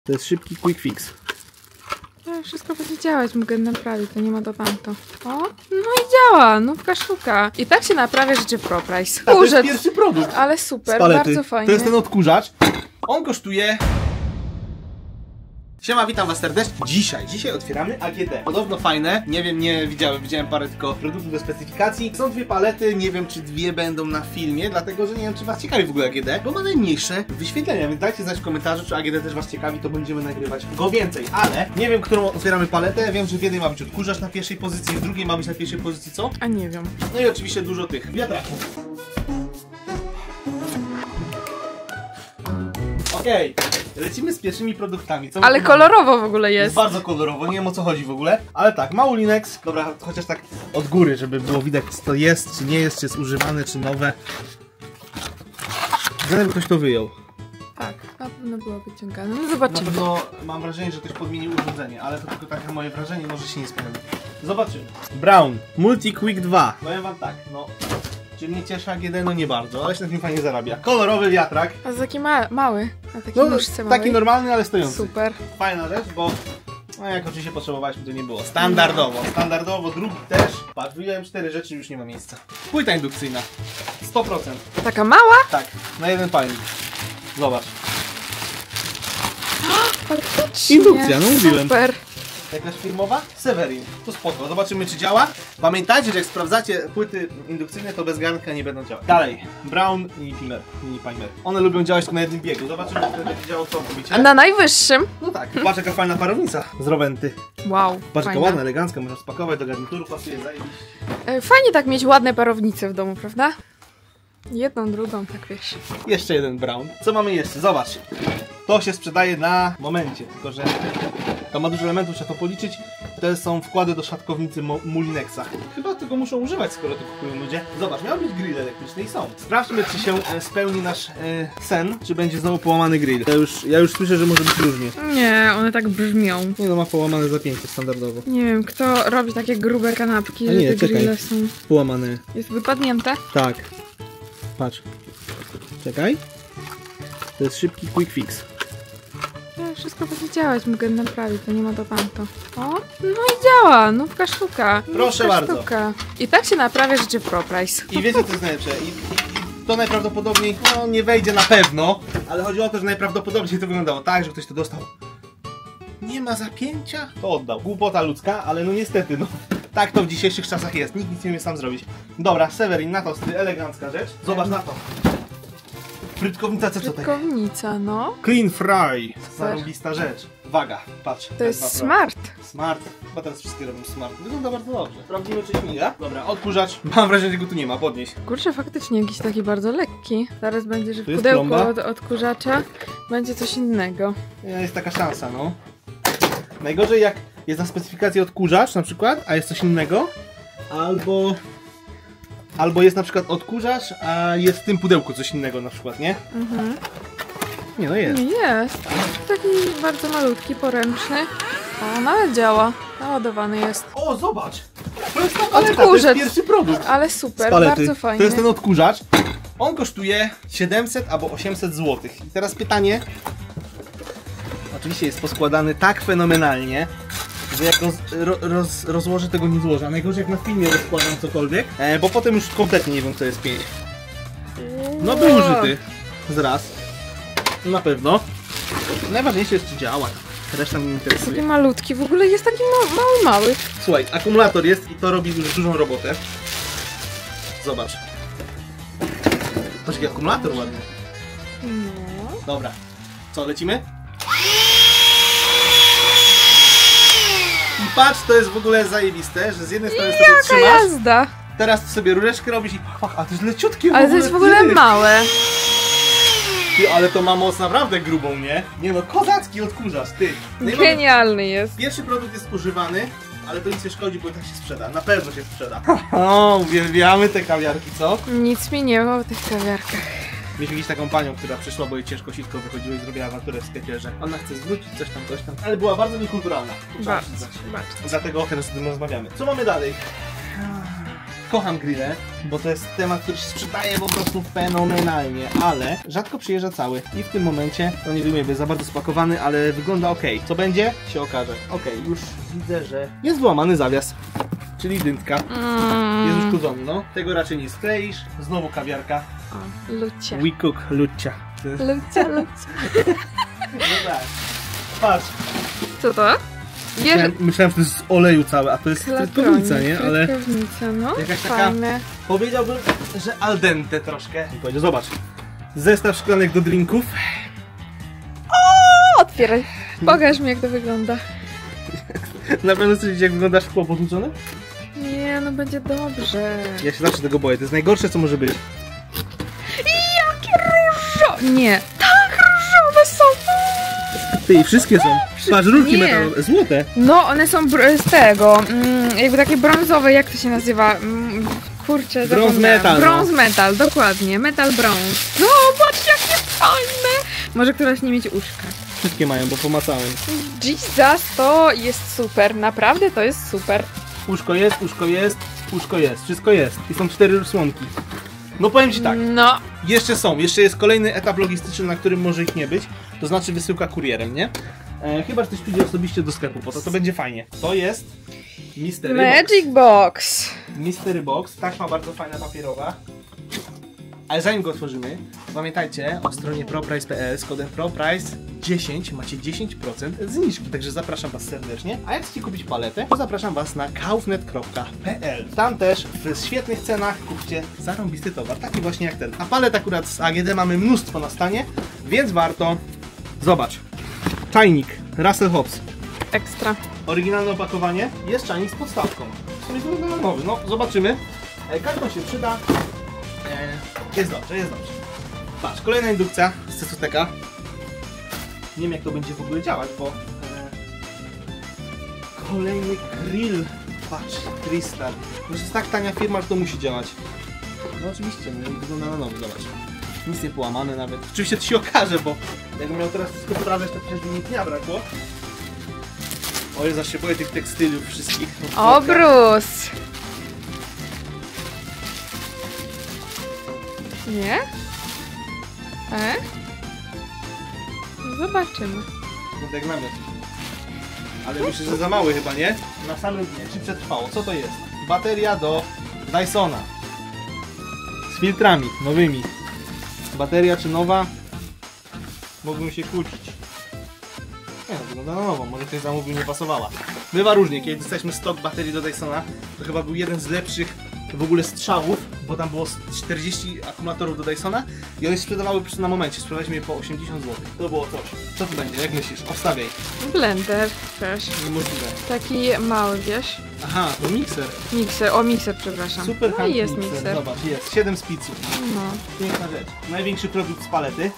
To jest szybki quick fix. No, wszystko będzie działać, mogę naprawić, to nie ma to tamto. O, no i działa, nówka sztuka. I tak się naprawia rzeczy w ProPrice. To jest pierwszy produkt. Ale super, bardzo fajnie. To jest ten odkurzacz. On kosztuje... Siema, witam was serdecznie. Dzisiaj otwieramy AGD. Podobno fajne, nie wiem, nie widziałem parę tylko produktów do specyfikacji. Są dwie palety, nie wiem czy dwie będą na filmie, dlatego że nie wiem czy was ciekawi w ogóle AGD, bo ma najmniejsze wyświetlenia, więc dajcie znać w komentarzu, czy AGD też was ciekawi, to będziemy nagrywać go więcej. Ale nie wiem, którą otwieramy paletę, wiem, że w jednej ma być odkurzacz na pierwszej pozycji, w drugiej ma być na pierwszej pozycji co? A nie wiem. No i oczywiście dużo tych wiatraków. Okej. Lecimy z pierwszymi produktami. Co ale kolorowo w ogóle jest. Jest bardzo kolorowo, nie wiem o co chodzi w ogóle. Ale tak, Maulinex. Dobra, chociaż tak od góry, żeby było widać, czy to jest, czy nie jest, czy jest używane, czy nowe. Zanim ktoś to wyjął. Tak, na pewno było wyciągane. No zobaczymy. Na pewno mam wrażenie, że ktoś podmienił urządzenie, ale to tylko takie moje wrażenie, może się nie spełni. Zobaczymy. Brown Multi Quick 2. Powiem wam tak, no. Czy mnie cieszy AGD? No nie bardzo, ale się na tym fajnie zarabia. Kolorowy wiatrak. A taki mały, na takiej nóżce taki małej. normalny, ale stojący. Super. Fajna rzecz, bo no jak oczywiście potrzebowaliśmy, to nie było. Standardowo, drugi też. Patrz, wyjąłem 4 rzeczy, już nie ma miejsca. Płyta indukcyjna. 100%. Taka mała? Tak, na jeden palnik. Zobacz. Faktycznie. Indukcja, no mówiłem. Super. Jakaś firmowa? Severin. To spoko, zobaczymy czy działa. Pamiętajcie, że jak sprawdzacie płyty indukcyjne, to bez garnka nie będą działać. Dalej, Brown Mini Primer. One lubią działać tylko na jednym biegu. Zobaczymy, czy będzie działało co mówicie. A na najwyższym? No tak, patrz jaka fajna parownica z Rowenty. Wow, Patrz jaka fajna. ładna, elegancka, można spakować do garnituru, pasuje zajebiście. Fajnie tak mieć ładne parownice w domu, prawda? Jedną, drugą, tak wiesz. Jeszcze jeden Brown. Co mamy jeszcze? Zobacz. To się sprzedaje na momencie, tylko że to ma dużo elementów, trzeba to policzyć. To są wkłady do szatkownicy Moulinexa. Chyba tego muszą używać, skoro to kupują ludzie. Zobacz, miał być grill elektryczny i są. Sprawdźmy, czy się spełni nasz sen, czy będzie znowu połamany grill. Ja już słyszę, że może być różnie. Nie, one tak brzmią. Nie no, ma połamane zapięcie standardowo. Nie wiem, kto robi takie grube kanapki, A że nie, te grille są... Połamane. Jest wypadnięte? Tak. Patrz. Czekaj. To jest szybki quick fix. No, wszystko będzie działać, mogę naprawić, to nie ma to tamto. O, no i działa, nówka sztuka. Proszę bardzo. Sztuka. I tak się naprawia rzeczy w ProPrice. I wiecie co jest najlepsze? I to najprawdopodobniej, no nie wejdzie na pewno, ale chodzi o to, że najprawdopodobniej to wyglądało tak, że ktoś to dostał. Nie ma zapięcia? To oddał. Głupota ludzka, ale no niestety, no. Tak to w dzisiejszych czasach jest, nikt nic nie umie sam zrobić. Dobra, Severin, na tosty, elegancka rzecz. Zobacz na to. Frytkownica, co tutaj? Frytkownica, no. Clean Fry. Zarąbista rzecz. Uwaga, patrz. To jest smart. Smart. Chyba teraz wszystkie robią smart. Wygląda bardzo dobrze. Sprawdzimy, czy śmiga. Dobra, odkurzacz. Mam wrażenie, że go tu nie ma. Podnieś. Kurczę, faktycznie jakiś taki bardzo lekki. Zaraz będzie, że w Tu jest pudełku plomba. od odkurzacza będzie coś innego. Jest taka szansa, no. Najgorzej jak jest na specyfikacji odkurzacz na przykład, a jest coś innego. Albo jest na przykład odkurzacz, a jest w tym pudełku coś innego na przykład, nie? Mhm. Nie, no jest. Nie jest. Taki bardzo malutki, poręczny. O, nawet działa. Naładowany jest. O, zobacz! To jest ta paleta, to Odkurzacz. jest pierwszy produkt. Ale super, Z palety. bardzo fajnie. To jest ten odkurzacz. On kosztuje 700 albo 800 zł. I teraz pytanie. Oczywiście jest poskładany tak fenomenalnie, że jak rozłożę, tego nie złożę. A najgorzej jak na filmie rozkładam cokolwiek, bo potem już kompletnie nie wiem, co jest pięć. No był użyty. Zraz. Na pewno. Najważniejsze jest, czy działa. Reszta mnie nie interesuje. Taki malutki, w ogóle jest taki mały. Słuchaj, akumulator jest i to robi już dużą robotę. Zobacz. Patrz, jaki akumulator ładny. No. Dobra. Co, lecimy? I patrz, to jest w ogóle zajebiste, że z jednej strony sobie Jaka trzymasz, jazda! teraz sobie rureczkę robisz i a to jest leciutkie. Ale to jest w ogóle małe. Ty, ale to ma moc naprawdę grubą, nie? Nie no, kozacki odkurzacz, ty. No i mamy- Genialny jest. Pierwszy produkt jest używany, ale to nic nie szkodzi, bo i tak się sprzeda. Na pewno się sprzeda. O, uwielbiamy te kawiarki, co? Nic mi nie ma w tych kawiarkach. Mieliśmy gdzieś taką panią, która przyszła, bo jej ciężko sitko wychodziło i zrobiła awanturę w sklepie, że ona chce zwrócić coś tam, ale była bardzo niekulturalna. Trzeba Bardzo, przyznać. bardzo. Dlatego teraz o tym rozmawiamy. Co mamy dalej? kocham grille, bo to jest temat, który się sprzedaje po prostu fenomenalnie, ale rzadko przyjeżdża cały i w tym momencie, to nie wiem, jest za bardzo spakowany, ale wygląda ok. Co będzie? Się okaże. Ok, już widzę, że jest wyłamany zawias, czyli dyntka. Jest już kudzony, no. Tego raczej nie skleisz. Znowu kawiarka. O, lucia. We cook, lucia. Lucia. No tak. Patrz. Co to? Myślałem, że to jest z oleju całe, a to jest frytkownica, nie? Ale frytkownica, no. jakaś taka, fajne. powiedziałbym, że al dente troszkę. I powiedział, zobacz, zestaw szklanek do drinków. O, otwieraj. Pokaż mi, jak to wygląda. Na pewno chcesz widzieć, jak wygląda szkło potłuczone? Nie, no będzie dobrze. Ja się zawsze tego boję, to jest najgorsze, co może być. Jakie różowe! Nie. Tak, różowe są. Ty, i wszystkie są. Patrz, rurki Nie. metalowe, złote. No, one są z tego, jakby takie brązowe, jak to się nazywa? Kurczę, Brąz metal, no. Brąz metal, dokładnie, metal brąz. No, patrz, jakie fajne! Może któraś nie mieć uszka. Wszystkie mają, bo pomacałem. Jesus, to jest super, naprawdę to jest super. Uszko jest, uszko jest, uszko jest, wszystko jest. I są 4 słonki. No powiem ci tak, No, jeszcze jest kolejny etap logistyczny, na którym może ich nie być. To znaczy wysyłka kurierem, nie? Chyba, że ktoś pójdzie osobiście do sklepu, bo to będzie fajnie. To jest Mystery Magic Box. Mystery Box, taśma bardzo fajna, papierowa. Ale zanim go otworzymy, pamiętajcie o stronie proprice.pl z kodem PROPRICE10 macie 10% zniżki, także zapraszam was serdecznie. A jak chcecie kupić paletę, to zapraszam was na kaufnet.pl. Tam też w świetnych cenach kupcie zarąbisty towar, taki właśnie jak ten. A palet akurat z AGD mamy mnóstwo na stanie, więc warto. Zobacz, czajnik Russell Hobbs. Ekstra. Oryginalne opakowanie, jest czajnik z podstawką. W sumie wygląda nowy, no zobaczymy. Karton się przyda. Jest dobrze, jest dobrze. Patrz, kolejna indukcja z Cecoteka. Nie wiem, jak to będzie w ogóle działać, bo kolejny grill. Patrz, Crystal. To jest tak tania firma, że to musi działać. No oczywiście, no i wygląda na nowy, zobacz. Nic nie połamane nawet. Oczywiście to się okaże, bo jakbym miał teraz wszystko sprawdzać, to przecież mi dnia brakło. O, ja się boję tych tekstyliów wszystkich. Obrus. Nie? No zobaczymy. No jak namiot. Ale myślę, że za mały chyba, nie? Na samym dnie. Czy przetrwało? Co to jest? Bateria do Dysona. Z filtrami nowymi. Bateria czy nowa? Mogą się kłócić. Nie no, wygląda na nową. Może ktoś zamówił, nie pasowała. Bywa różnie. Kiedy dostaliśmy stok baterii do Dysona, to chyba był jeden z lepszych w ogóle strzałów, bo tam było 40 akumulatorów do Dysona i one się sprzedawały na momencie. Sprzedaliśmy je po 80 zł. To było coś. Co tu będzie? Jak myślisz? Obstawiaj. Blender też. Niemożliwe. Taki mały, wiesz? Aha, to mikser. Mikser, przepraszam. Super no i jest mikser. Zobacz, jest. 7 spiców. No. Piękna rzecz. Największy produkt z palety.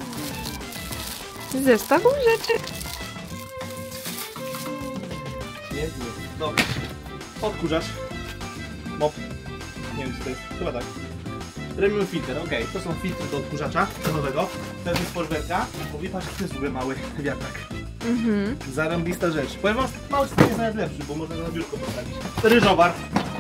Zestaw łóżeczek. Pięknie. Dobra. Odkurzacz. Mop. Nie wiem co to jest. Chyba tak. Premium filter, ok. To są filtry do odkurzacza nowego. To jest porwerka. Mówi, patrz, to jest w ogóle mały wiatrak. Zarąbista rzecz. Powiem wam, mały system jest nawet lepszy, bo można na biurko postawić. Ryżowar.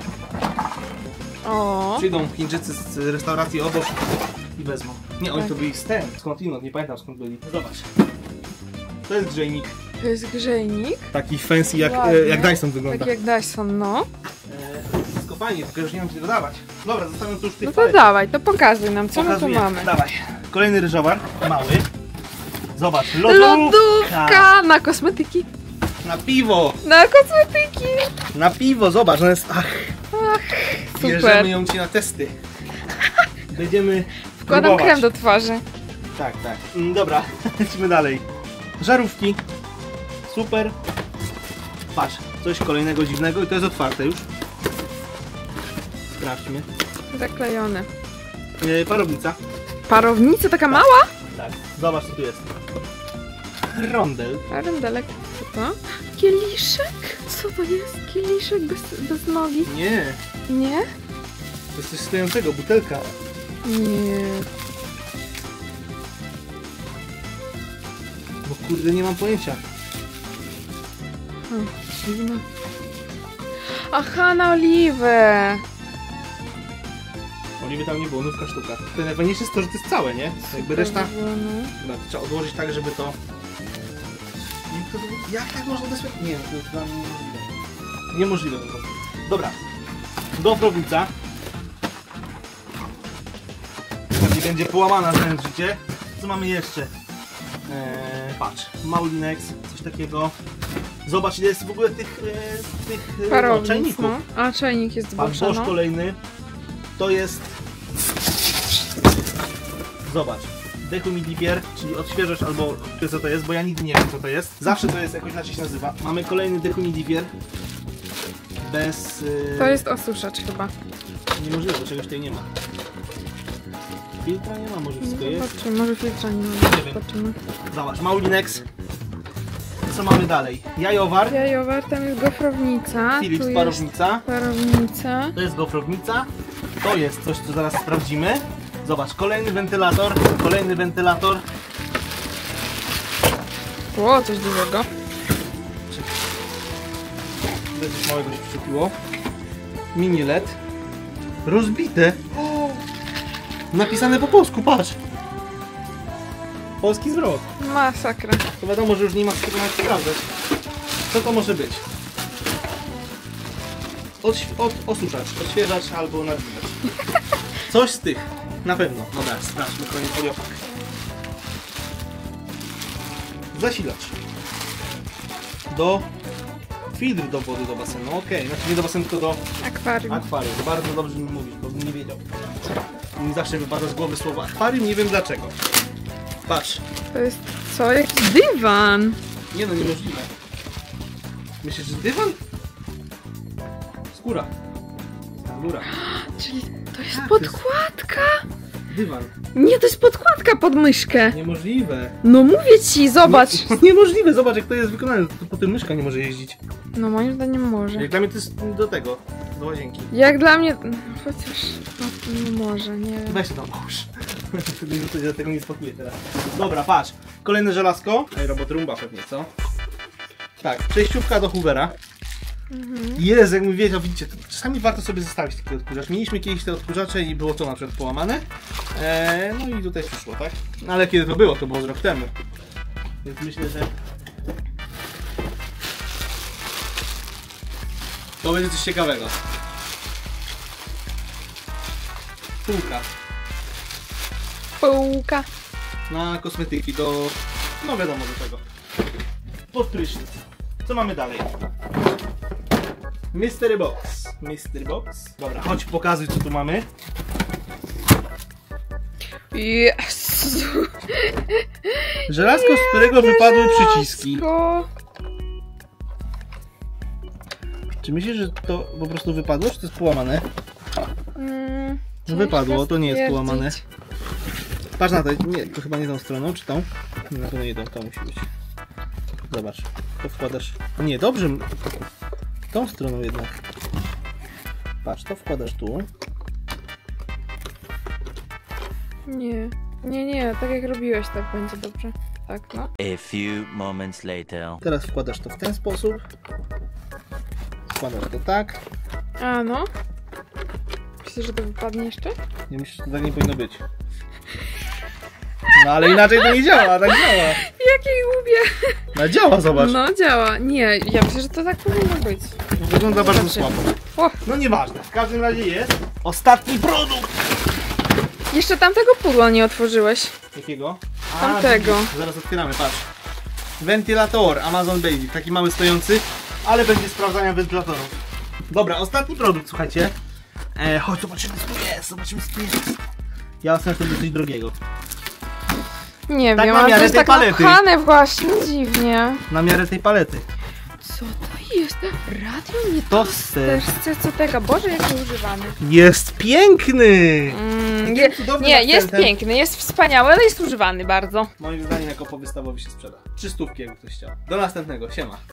O. Przyjdą Chińczycy z restauracji obok i wezmą. Nie, oni to byli skądinąd, nie pamiętam skąd byli. Zobacz. To jest grzejnik. To jest grzejnik. Taki fancy jak Dyson wygląda. Tak jak Dyson, no. Wszystko fajnie, tylko już nie wiem gdzie dodawać. Dobra, zostawiam to już w tej No to dawaj, to pokazuj nam, co my tu mamy. Dawaj. Kolejny ryżowar, mały. Zobacz, Lodówka na kosmetyki. Na piwo! Na kosmetyki. Na piwo, zobacz, ona jest... Super. Bierzemy ją ci na testy. Będziemy Wkładam próbować. krem do twarzy. Tak, tak. Dobra, lecimy dalej. Żarówki. Super. Patrz, coś kolejnego dziwnego i to jest otwarte już. Sprawdźmy. Zaklejone. Parownica. Parownica taka mała? Tak, zobacz co tu jest. Rondel. Rondelek. Co to? Kieliszek? Co to jest? Kieliszek bez nogi? Nie, Nie? to jest coś stojącego, butelka. Nie. Bo kurde, nie mam pojęcia. Dziwne. Aha, na oliwę. Oliwy tam nie było, nówka sztuka. To najfajniejsze jest to, że to jest całe, nie? Jakby reszta... No, trzeba odłożyć tak, żeby to... Jak tak można bezpiecznie? Nie, to jest dla mnie niemożliwe. Niemożliwe po prostu. Dobra. Gofrownica. Pewnie będzie połamana znając życie. Co mamy jeszcze? Patrz. Maulinex, coś takiego. Zobacz ile jest w ogóle tych czajników. No. A czajnik jest Patrz, Bosch, Bosch kolejny. To jest... Zobacz. Dehumidifier, czyli odświeżacz albo co to jest, bo ja nigdy nie wiem co to jest. Zawsze to jest jakoś inaczej się nazywa. Mamy kolejny dehumidifier. Bez... To jest osuszacz chyba. Niemożliwe, czegoś tutaj nie ma. Filtra nie ma, może wszystko jest. Zobaczymy, może filtra nie ma. Nie wiem. Zobaczymy. Zobacz, Maulinex. Co mamy dalej? Jajowar. Jajowar, tam jest gofrownica. Philips tu parownica. jest parownica. To jest gofrownica. To jest coś, co zaraz sprawdzimy. Zobacz, kolejny wentylator. Kolejny wentylator. O, coś dużego. Coś małego się przyczepiło. Mini LED. Rozbite. Napisane po polsku, patrz. Polski zwrot. Masakra. To wiadomo, że już nie ma co sprawdzać. Co to może być? Osuszacz, odświeżacz albo nawilżacz. Coś z tych. Na pewno. Dobra, sprawdźmy kolejny foliopak. Zasilacz. Filtr do wody do basenu. Okej, znaczy nie do basenu, tylko do Akwarium. akwarium. Bardzo dobrze mi mówisz, bo bym nie wiedział. Mi zawsze wypada z głowy słowo akwarium, nie wiem dlaczego. Patrz. To jest co? Jakiś dywan. Nie no, niemożliwe. Myślisz, że dywan? Skóra. Góra. Czyli to jest Tak, podkładka? Dywan. Nie, to jest podkładka pod myszkę. Niemożliwe. No mówię ci, zobacz. No, niemożliwe, zobacz jak to jest wykonane. To po tym myszka nie może jeździć. No moim zdaniem może. Jak dla mnie to jest do tego, do łazienki. Jak dla mnie... Chociaż... No może, nie wiem. Weź to tam połóż. Ja tego nie spakuję teraz. Dobra, patrz. Kolejne żelazko. Ej, robot Rumba pewnie, co? Tak, przejściówka do Hoovera. Jezu, jak mi wiedział, widzicie, to czasami warto sobie zostawić taki odkurzacz. Mieliśmy kiedyś te odkurzacze i było to na przykład połamane. No i tutaj przyszło, tak? No, ale kiedy to było? To było z rok temu. Więc myślę, że... to będzie coś ciekawego. Półka. Półka. Na kosmetyki, do... no wiadomo do czego. Pod prysznic. Co mamy dalej? Mystery Box. Mystery Box. Dobra, chodź pokazuj co tu mamy. Jezu. Żelazko, z którego wypadły przyciski. Czy myślisz, że to po prostu wypadło, czy to jest połamane? Wypadło, to nie jest połamane. Patrz na to, nie, to chyba nie tą stroną, czy tą? Na pewno nie tą musi być. Zobacz, to wkładasz... Nie, dobrze, tą stroną jednak. Patrz, to wkładasz tu. Nie, nie, nie, tak jak robiłeś, tak będzie dobrze. Tak, no. A few moments later. Teraz wkładasz to w ten sposób. Wkładasz to tak. A no. Myślisz, że to wypadnie jeszcze? Nie myślę, że to tak nie powinno być. No ale inaczej to nie działa, tak działa. Jakie głupie. No działa, zobacz. No działa. Nie, ja myślę, że to tak powinno być. Wygląda bardzo słabo. O, No nieważne, w każdym razie jest ostatni produkt. jeszcze tamtego pudła nie otworzyłeś. Jakiego? Tamtego. Widzisz, zaraz otwieramy, patrz. Wentylator Amazon Baby, taki mały stojący, ale będzie sprawdzania wentylatorów. Dobra, ostatni produkt, słuchajcie. Chodź, zobaczymy co tu jest, zobaczymy co tu jest. Ja ostatnio sobie coś drogiego. Nie Tak wiem, na ale to miarę jest tej tak palety. napchane właśnie, dziwnie. Na miarę tej palety. Co to jest? Radio nie Toster. Też co tego? Boże, jaki używany. Jest piękny! Nie, jest piękny, jest wspaniały, ale jest używany bardzo. Moim zdaniem jako powystawowy się sprzeda. 300, jakby ktoś chciał. Do następnego, siema.